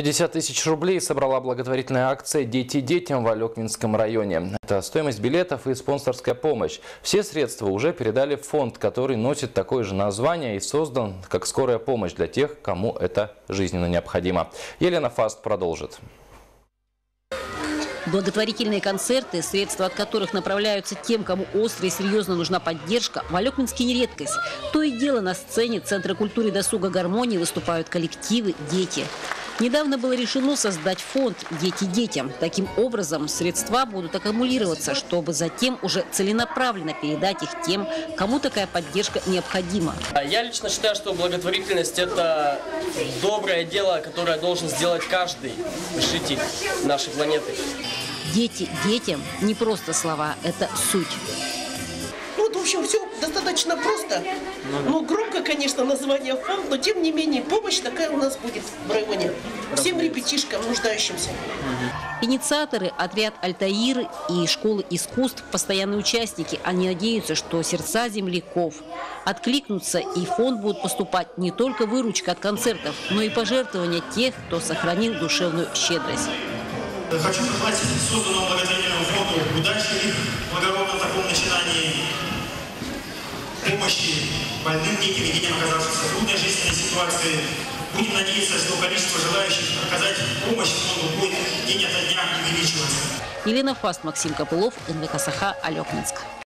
50 тысяч рублей собрала благотворительная акция «Дети детям» в Алекминском районе. Это стоимость билетов и спонсорская помощь. Все средства уже передали в фонд, который носит такое же название и создан как скорая помощь для тех, кому это жизненно необходимо. Елена Фаст продолжит. Благотворительные концерты, средства от которых направляются тем, кому остро и серьезно нужна поддержка, в Алекминске не редкость. То и дело на сцене Центра культуры и досуга «Гармония» выступают коллективы «Дети». Недавно было решено создать фонд «Дети детям». Таким образом, средства будут аккумулироваться, чтобы затем уже целенаправленно передать их тем, кому такая поддержка необходима. Я лично считаю, что благотворительность – это доброе дело, которое должен сделать каждый житель нашей планеты. «Дети детям» – не просто слова, это суть. В общем, все достаточно просто. Ну, громко, конечно, название фонд, но тем не менее помощь такая у нас будет в районе. Всем ребятишкам, нуждающимся. Инициаторы, отряд «Альтаир» и школы искусств – постоянные участники. Они надеются, что сердца земляков откликнутся, и в фонд будут поступать не только выручка от концертов, но и пожертвования тех, кто сохранил душевную щедрость. Хочу пожелать созданному благотворительному фонду удачи в благородном таком начинании, помощи больным детям и детям, оказавшимся в трудной жизненной ситуации. Будем надеяться, что количество желающих оказать помощь фонду будет день ото дня увеличиваться. Елена Фаст, Максим Копылов, НВК Саха, Алекминск.